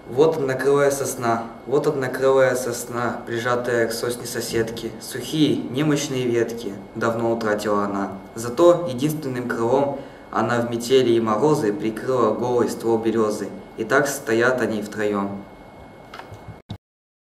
Вот однокрылая сосна, прижатая к сосне соседки. Сухие, немощные ветки давно утратила она. Зато единственным крылом она в метели и морозы прикрыла голый ствол березы. И так стоят они втроем.